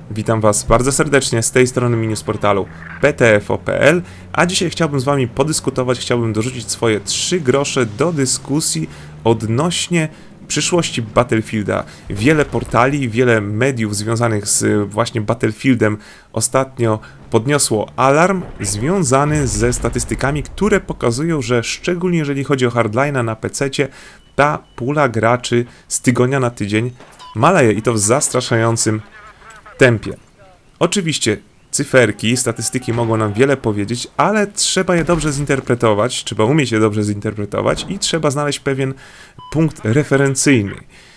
Witam Was bardzo serdecznie z tej strony Miniusportalu PTFO.pl, a dzisiaj chciałbym z Wami podyskutować, chciałbym dorzucić swoje 3 grosze do dyskusji odnośnie przyszłości Battlefielda. Wiele portali, wiele mediów związanych z właśnie Battlefieldem ostatnio podniosło alarm związany ze statystykami, które pokazują, że szczególnie jeżeli chodzi o hardline'a na PC-cie, ta pula graczy z tygodnia na tydzień maleje i to w zastraszającym tempie. Oczywiście cyferki, statystyki mogą nam wiele powiedzieć, ale trzeba je dobrze zinterpretować, trzeba umieć je dobrze zinterpretować i trzeba znaleźć pewien punkt referencyjny.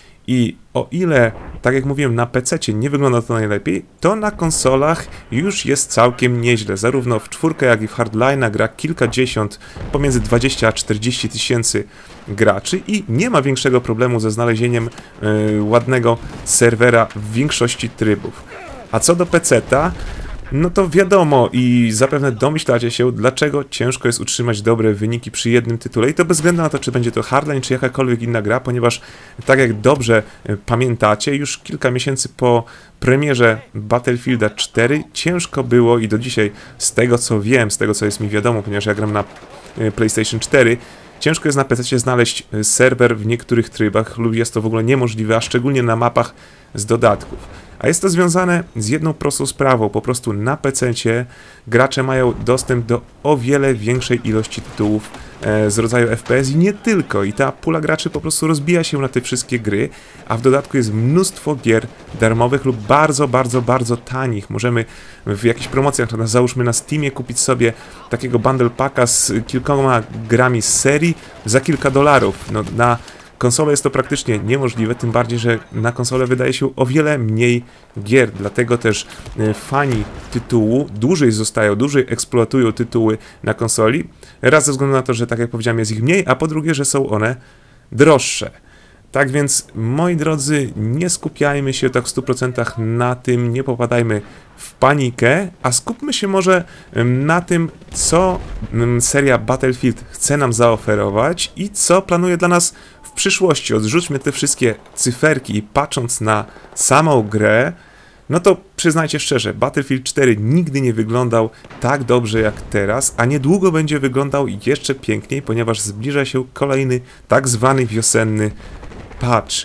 I o ile, tak jak mówiłem, na PC-cie nie wygląda to najlepiej, to na konsolach już jest całkiem nieźle. Zarówno w czwórkę, jak i w hardline'a gra kilkadziesiąt, pomiędzy 20 a 40 tysięcy graczy i nie ma większego problemu ze znalezieniem ładnego serwera w większości trybów. A co do PC-ta, no to wiadomo i zapewne domyślacie się, dlaczego ciężko jest utrzymać dobre wyniki przy jednym tytule i to bez względu na to, czy będzie to hardline, czy jakakolwiek inna gra, ponieważ tak jak dobrze pamiętacie, już kilka miesięcy po premierze Battlefielda 4 ciężko było i do dzisiaj, z tego co wiem, z tego co jest mi wiadomo, ponieważ ja gram na PlayStation 4, ciężko jest na PC znaleźć serwer w niektórych trybach lub jest to w ogóle niemożliwe, a szczególnie na mapach z dodatków. A jest to związane z jedną prostą sprawą, po prostu na PC-cie gracze mają dostęp do o wiele większej ilości tytułów z rodzaju FPS i nie tylko. I ta pula graczy po prostu rozbija się na te wszystkie gry, a w dodatku jest mnóstwo gier darmowych lub bardzo tanich. Możemy w jakichś promocjach, załóżmy na Steamie, kupić sobie takiego bundle packa z kilkoma grami z serii za kilka dolarów. No, na konsolę jest to praktycznie niemożliwe, tym bardziej, że na konsolę wydaje się o wiele mniej gier, dlatego też fani tytułu dłużej zostają, dłużej eksploatują tytuły na konsoli, raz ze względu na to, że tak jak powiedziałem jest ich mniej, a po drugie, że są one droższe. Tak więc, moi drodzy, nie skupiajmy się tak w 100% na tym, nie popadajmy w panikę, a skupmy się może na tym, co seria Battlefield chce nam zaoferować i co planuje dla nas w przyszłości. Odrzućmy te wszystkie cyferki i patrząc na samą grę, no to przyznajcie szczerze, Battlefield 4 nigdy nie wyglądał tak dobrze jak teraz, a niedługo będzie wyglądał jeszcze piękniej, ponieważ zbliża się kolejny tak zwany wiosenny patch.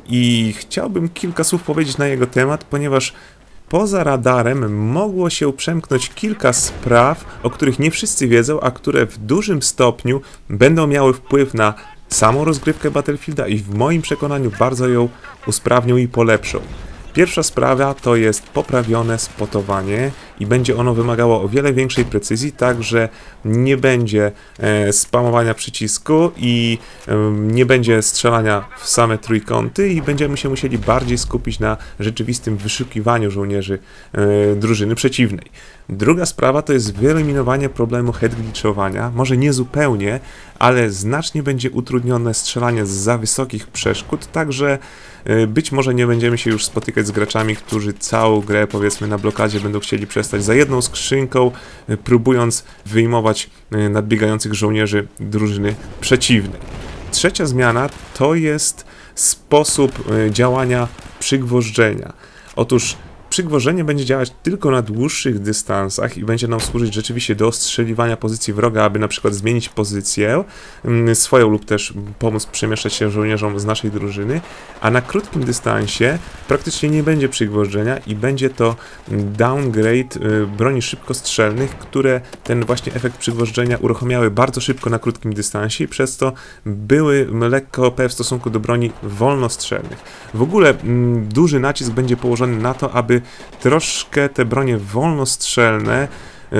I chciałbym kilka słów powiedzieć na jego temat, ponieważ poza radarem mogło się przemknąć kilka spraw, o których nie wszyscy wiedzą, a które w dużym stopniu będą miały wpływ na samą rozgrywkę Battlefielda i w moim przekonaniu bardzo ją usprawnią i polepszą. Pierwsza sprawa to jest poprawione spotowanie i będzie ono wymagało o wiele większej precyzji, tak że nie będzie spamowania przycisku i nie będzie strzelania w same trójkąty i będziemy się musieli bardziej skupić na rzeczywistym wyszukiwaniu żołnierzy drużyny przeciwnej. Druga sprawa to jest wyeliminowanie problemu headglitchowania, może nie zupełnie, ale znacznie będzie utrudnione strzelanie z za wysokich przeszkód, także być może nie będziemy się już spotykać z graczami, którzy całą grę, powiedzmy, na blokadzie będą chcieli przestać za jedną skrzynką, próbując wyjmować nadbiegających żołnierzy drużyny przeciwnej. Trzecia zmiana to jest sposób działania przygwożdżenia. Otóż przygwożdżenie będzie działać tylko na dłuższych dystansach i będzie nam służyć rzeczywiście do ostrzeliwania pozycji wroga, aby na przykład zmienić pozycję swoją lub też pomóc przemieszczać się żołnierzom z naszej drużyny, a na krótkim dystansie praktycznie nie będzie przygwożdżenia i będzie to downgrade broni szybkostrzelnych, które ten właśnie efekt przygwożdżenia uruchamiały bardzo szybko na krótkim dystansie i przez to były lekko OP w stosunku do broni wolnostrzelnych. W ogóle duży nacisk będzie położony na to, aby troszkę te bronie wolnostrzelne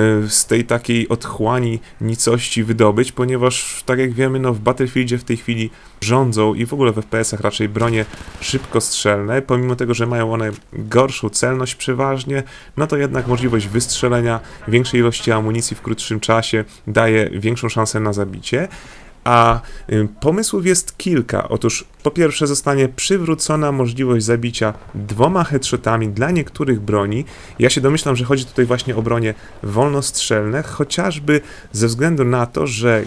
z tej takiej otchłani nicości wydobyć, ponieważ tak jak wiemy, no w Battlefieldzie w tej chwili rządzą i w ogóle w FPS-ach raczej bronie szybkostrzelne, pomimo tego, że mają one gorszą celność przeważnie, no to jednak możliwość wystrzelenia większej ilości amunicji w krótszym czasie daje większą szansę na zabicie. A pomysłów jest kilka. Otóż po pierwsze zostanie przywrócona możliwość zabicia 2 headshotami dla niektórych broni. Ja się domyślam, że chodzi tutaj właśnie o bronie wolnostrzelne, chociażby ze względu na to, że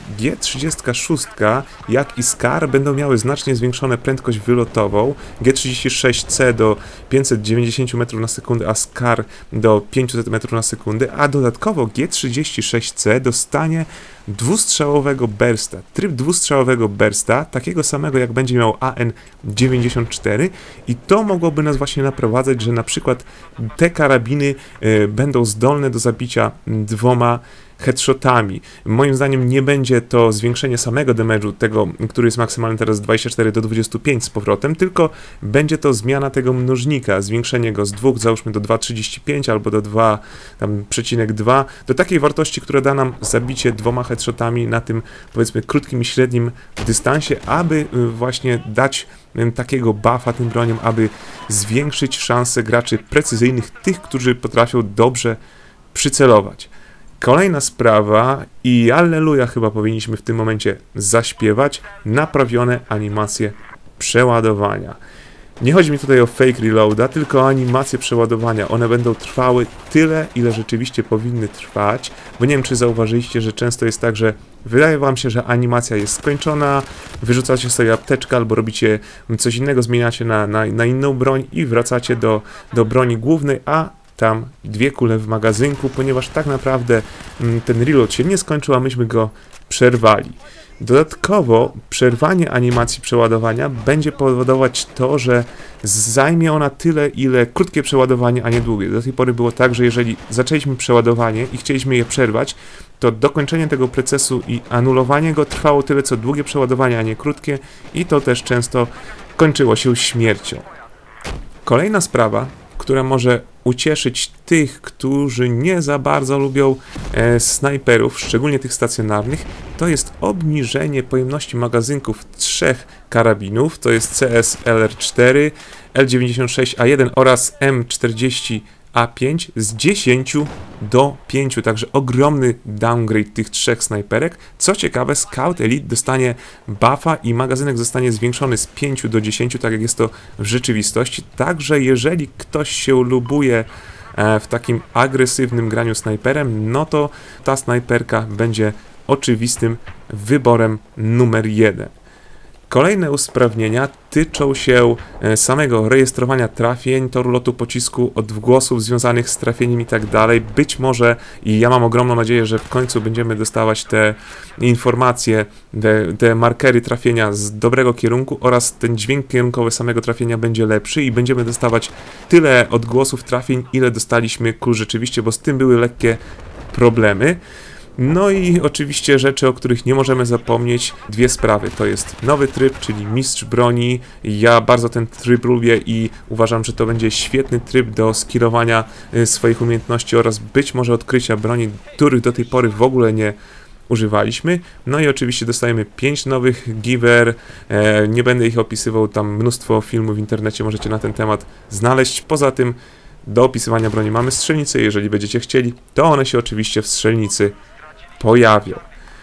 G36, jak i SCAR będą miały znacznie zwiększoną prędkość wylotową. G36C do 590 metrów na sekundę, a SCAR do 500 metrów na sekundę, a dodatkowo G36C dostanie dwustrzałowego bursta, tryb dwustrzałowego bursta, takiego samego jak będzie miał AN-94 i to mogłoby nas właśnie naprowadzać, że na przykład te karabiny będą zdolne do zabicia 2 headshotami. Moim zdaniem nie będzie to zwiększenie samego damage'u, tego, który jest maksymalny teraz z 24 do 25 z powrotem, tylko będzie to zmiana tego mnożnika, zwiększenie go z 2, załóżmy do 2,35 albo do 2,2, do takiej wartości, która da nam zabicie 2 headshotami na tym, powiedzmy, krótkim i średnim dystansie, aby właśnie dać takiego buffa tym broniom, aby zwiększyć szanse graczy precyzyjnych, tych, którzy potrafią dobrze przycelować. Kolejna sprawa, i alleluja chyba powinniśmy w tym momencie zaśpiewać, naprawione animacje przeładowania. Nie chodzi mi tutaj o fake reloada, tylko o animacje przeładowania. One będą trwały tyle, ile rzeczywiście powinny trwać, bo nie wiem, czy zauważyliście, że często jest tak, że wydaje wam się, że animacja jest skończona, wyrzucacie sobie apteczkę albo robicie coś innego, zmieniacie na inną broń i wracacie do broni głównej, a tam 2 kule w magazynku, ponieważ tak naprawdę ten reload się nie skończył, a myśmy go przerwali. Dodatkowo przerwanie animacji przeładowania będzie powodować to, że zajmie ona tyle, ile krótkie przeładowanie, a nie długie. Do tej pory było tak, że jeżeli zaczęliśmy przeładowanie i chcieliśmy je przerwać, to dokończenie tego procesu i anulowanie go trwało tyle, co długie przeładowanie, a nie krótkie i to też często kończyło się śmiercią. Kolejna sprawa, która może ucieszyć tych, którzy nie za bardzo lubią snajperów, szczególnie tych stacjonarnych, to jest obniżenie pojemności magazynków 3 karabinów, to jest CS LR4, L96A1 oraz M40A5 z 10 do 5, także ogromny downgrade tych 3 snajperek. Co ciekawe, Scout Elite dostanie buffa i magazynek zostanie zwiększony z 5 do 10, tak jak jest to w rzeczywistości. Także jeżeli ktoś się lubuje w takim agresywnym graniu snajperem, no to ta snajperka będzie oczywistym wyborem numer 1. Kolejne usprawnienia tyczą się samego rejestrowania trafień, toru lotu pocisku, odgłosów związanych z trafieniem i tak dalej. Być może, i ja mam ogromną nadzieję, że w końcu będziemy dostawać te informacje, te markery trafienia z dobrego kierunku oraz ten dźwięk kierunkowy samego trafienia będzie lepszy i będziemy dostawać tyle odgłosów trafień, ile dostaliśmy kul rzeczywiście, bo z tym były lekkie problemy. No i oczywiście rzeczy, o których nie możemy zapomnieć, 2 sprawy. To jest nowy tryb, czyli mistrz broni. Ja bardzo ten tryb lubię i uważam, że to będzie świetny tryb do skillowania swoich umiejętności oraz być może odkrycia broni, których do tej pory w ogóle nie używaliśmy. No i oczywiście dostajemy 5 nowych giver. Nie będę ich opisywał, tam mnóstwo filmów w internecie możecie na ten temat znaleźć. Poza tym do opisywania broni mamy strzelnice. Jeżeli będziecie chcieli, to one się oczywiście w strzelnicy pojawią.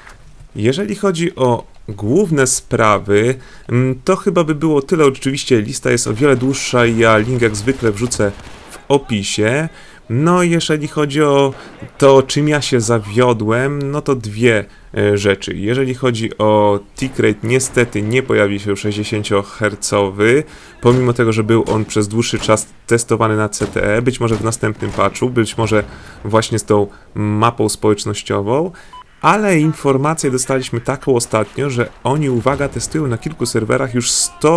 Jeżeli chodzi o główne sprawy, to chyba by było tyle. Oczywiście lista jest o wiele dłuższa i ja link jak zwykle wrzucę w opisie. No jeżeli chodzi o to, czym ja się zawiodłem, no to 2 rzeczy. Jeżeli chodzi o tick rate, niestety nie pojawi się 60 Hz, pomimo tego, że był on przez dłuższy czas testowany na CTE, być może w następnym patchu, być może właśnie z tą mapą społecznościową, ale informację dostaliśmy taką ostatnio, że oni, uwaga, testują na kilku serwerach już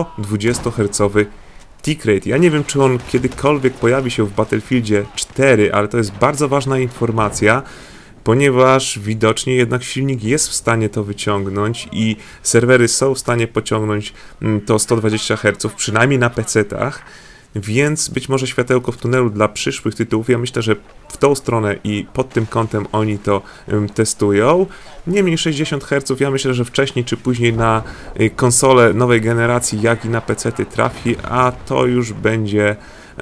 120 Hz tick rate. Ja nie wiem, czy on kiedykolwiek pojawi się w Battlefieldzie 4, ale to jest bardzo ważna informacja, ponieważ widocznie jednak silnik jest w stanie to wyciągnąć i serwery są w stanie pociągnąć to 120 Hz, przynajmniej na PC-tach, więc być może światełko w tunelu dla przyszłych tytułów. Ja myślę, że w tą stronę i pod tym kątem oni to testują. Niemniej 60 Hz, ja myślę, że wcześniej czy później na konsole nowej generacji, jak i na PC-ty trafi, a to już będzie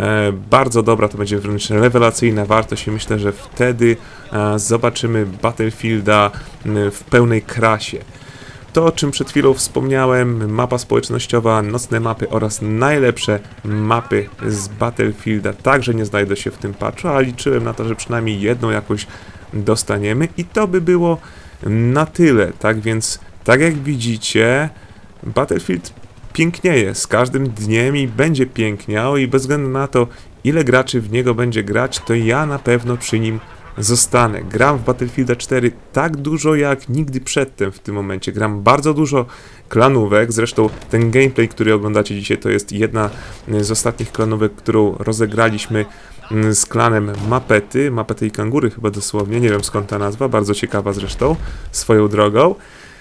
bardzo dobra, to będzie wręcz rewelacyjna wartość i myślę, że wtedy zobaczymy Battlefielda w pełnej krasie. To, o czym przed chwilą wspomniałem, mapa społecznościowa, nocne mapy oraz najlepsze mapy z Battlefielda także nie znajdą się w tym patchu, ale liczyłem na to, że przynajmniej jedną jakoś dostaniemy i to by było na tyle. Tak więc, tak jak widzicie, Battlefield pięknieje z każdym dniem i będzie piękniał i bez względu na to, ile graczy w niego będzie grać, to ja na pewno przy nim zostanę. Gram w Battlefielda 4 tak dużo jak nigdy przedtem w tym momencie. Gram bardzo dużo klanówek, zresztą ten gameplay, który oglądacie dzisiaj, to jest jedna z ostatnich klanówek, którą rozegraliśmy z klanem Mapety i Kangury chyba dosłownie, nie wiem skąd ta nazwa, bardzo ciekawa zresztą, swoją drogą.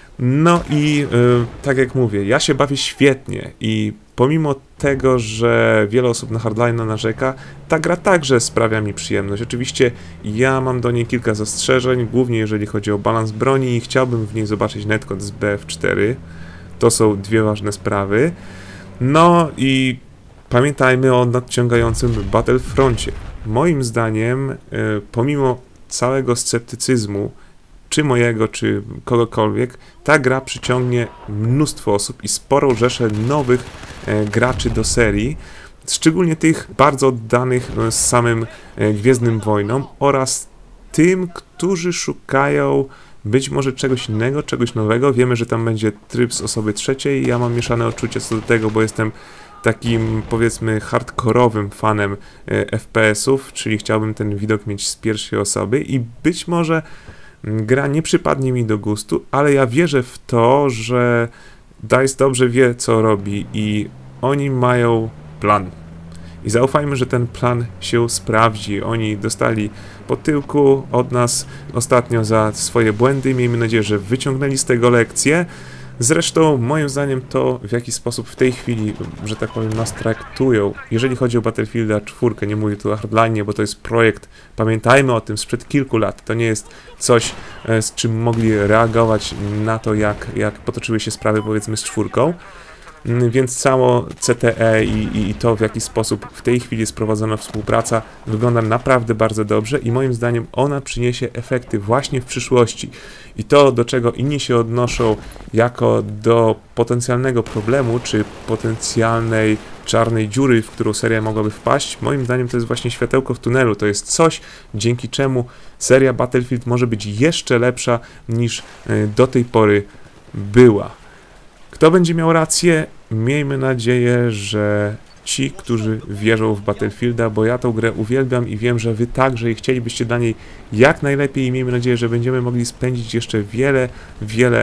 No i tak jak mówię, ja się bawię świetnie i pomimo tego, że wiele osób na Hardline'a narzeka, ta gra także sprawia mi przyjemność. Oczywiście ja mam do niej kilka zastrzeżeń, głównie jeżeli chodzi o balans broni i chciałbym w niej zobaczyć netcode z BF4. To są dwie ważne sprawy. No i pamiętajmy o nadciągającym Battlefroncie. Moim zdaniem, pomimo całego sceptycyzmu, czy mojego, czy kogokolwiek, ta gra przyciągnie mnóstwo osób i sporą rzeszę nowych graczy do serii, szczególnie tych bardzo oddanych z samym Gwiezdnym Wojnom oraz tym, którzy szukają być może czegoś innego, czegoś nowego. Wiemy, że tam będzie tryb z osoby trzeciej. Ja mam mieszane odczucia co do tego, bo jestem takim, powiedzmy, hardkorowym fanem FPS-ów, czyli chciałbym ten widok mieć z pierwszej osoby i być może gra nie przypadnie mi do gustu, ale ja wierzę w to, że DICE dobrze wie, co robi i oni mają plan. I zaufajmy, że ten plan się sprawdzi. Oni dostali po tyłku od nas ostatnio za swoje błędy. Miejmy nadzieję, że wyciągnęli z tego lekcję. Zresztą, moim zdaniem, to w jaki sposób w tej chwili, że tak powiem, nas traktują. Jeżeli chodzi o Battlefielda 4, nie mówię tu o Hardline, bo to jest projekt, pamiętajmy o tym, sprzed kilku lat. To nie jest coś, z czym mogli reagować na to, jak potoczyły się sprawy, powiedzmy, z 4. Więc cało CTE i to, w jaki sposób w tej chwili jest prowadzona współpraca, wygląda naprawdę bardzo dobrze i moim zdaniem ona przyniesie efekty właśnie w przyszłości. I to, do czego inni się odnoszą jako do potencjalnego problemu, czy potencjalnej czarnej dziury, w którą seria mogłaby wpaść, moim zdaniem to jest właśnie światełko w tunelu. To jest coś, dzięki czemu seria Battlefield może być jeszcze lepsza niż do tej pory była. Kto będzie miał rację? Miejmy nadzieję, że ci, którzy wierzą w Battlefielda, bo ja tą grę uwielbiam i wiem, że wy także i chcielibyście dla niej jak najlepiej i miejmy nadzieję, że będziemy mogli spędzić jeszcze wiele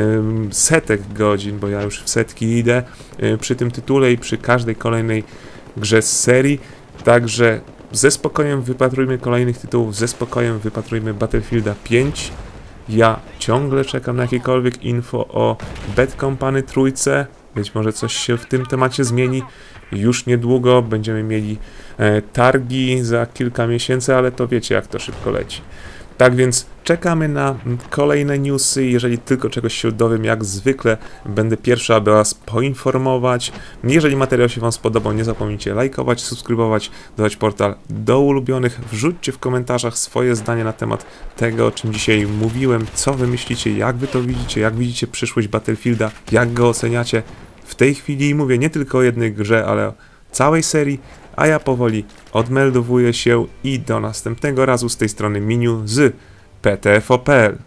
setek godzin, bo ja już w setki idę przy tym tytule i przy każdej kolejnej grze z serii, także ze spokojem wypatrujmy kolejnych tytułów, ze spokojem wypatrujmy Battlefielda 5. Ja ciągle czekam na jakiekolwiek info o Bad Company trójce. Być może coś się w tym temacie zmieni. Już niedługo będziemy mieli targi za kilka miesięcy, ale to wiecie, jak to szybko leci. Tak więc czekamy na kolejne newsy. Jeżeli tylko czegoś się dowiem, jak zwykle będę pierwszy, aby was poinformować. Jeżeli materiał się wam spodobał, nie zapomnijcie lajkować, subskrybować, dodać portal do ulubionych. Wrzućcie w komentarzach swoje zdanie na temat tego, o czym dzisiaj mówiłem, co wy myślicie, jak wy to widzicie, jak widzicie przyszłość Battlefielda, jak go oceniacie. W tej chwili mówię nie tylko o jednej grze, ale o całej serii, a ja powoli odmeldowuję się i do następnego razu z tej strony Miniu z PTFO.pl.